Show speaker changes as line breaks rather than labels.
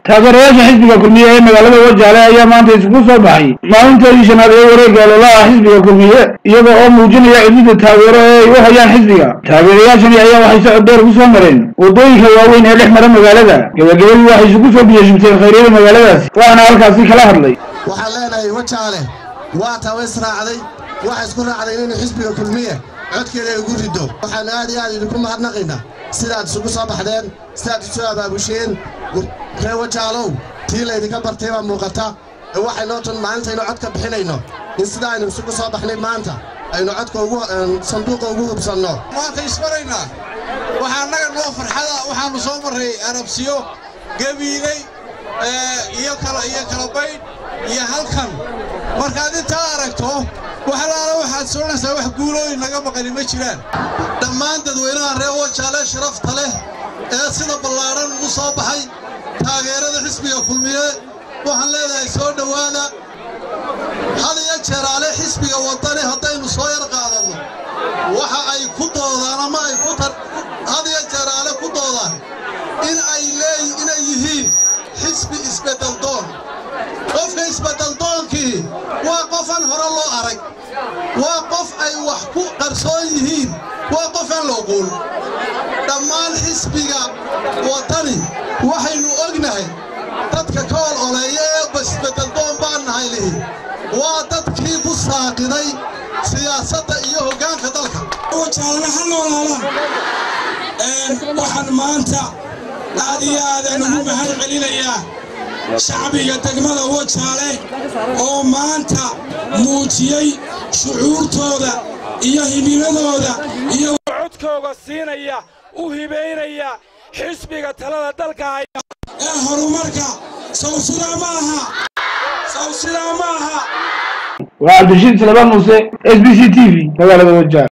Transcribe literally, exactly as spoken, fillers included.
taageerayaasha xisbiga kulmiye ee magaalada Wajaale ayaa maanta isugu soo baxay maalintii shanaad ee wareegga ololaha xisbiga kulmiye iyagoo oo muujinaya cidda taageero ee ay u hayaan xisbiga. Taageerayaashani ayaa waxay socod dheer ku soo mareen wadooyinka waaweyn ee dhex mara magaalada. Gabagabadii waxay isugu soo biyashubteen khayraadka magaaladaas waxaana halkaasi kala hadlay.
waxaan leenahay Wajaale waa taways raacday waxa isku raacday in xisbiga kulmiye codkeeda ugu rido. waxaan aad iyo aad idinku mahadnaqaynaa sidaad isugu soo baxdeen sidaad isu abaabusheen reer Wajaalow tii la idinka bartay waa muuqata waxay noo tan maanta inuu cod ka bixinayno in sida aynu isugu soo baxnay maanta aynu codka ugu sanduuqa ugu hubsanno maanta isbarayna waxaan naga noo farxada waxaanu soo maray arabsiyo gabiilay iyo kala iyo kala bayd iyo halkan markaad inta aragto waxalaala waxaad soonaysaa wax guulooyin naga maqan ma jiraan. dhammaan dadweynaha reer Wajaale sharafta leh ee sida ballaaran ugu soo baxay taageerada xisbiga kulmiye waxaan leedahay soo dhawaada. hal iyo jeer ale xisbiga wadani haddaynu soo yar qaadano waxa ay ku doodaan ama ay ku tar hal iyo jeer ale ku doodaan in ay leeyihiin inay yihiin xisbi isbedel doon. qofka isbedel doonkii waa qofan hore loo arag waa qof ay wax ku qarsoon yihiin waa qofan loo qool. dhammaan xisbiga wadani waxaynu ognahay dadka ka ololeeya ee isbedel doon baan nahay leeyahay waa dadkii ku saaqiday siyaasadda iyo hoggaanka dalka.
Wajaale ha noolaada ee waxaan maanta aad iyo aad ugu mahad celinayaa shacbiga degmada Wajaale oo maanta muujiyay shucuurtooda iyo himiladooda iyo codkooda siinaya u hibeynaya xisbiga talada dalka ee horumarka sawsida maaha sawsida maaha.
waa Abdulrashiid Salabaan Muuse S B C T V magaalada Wajaale.